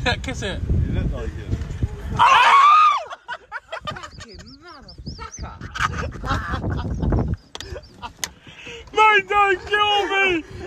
Kiss it. You look like it. Fucking motherfucker! Mate, don't kill me!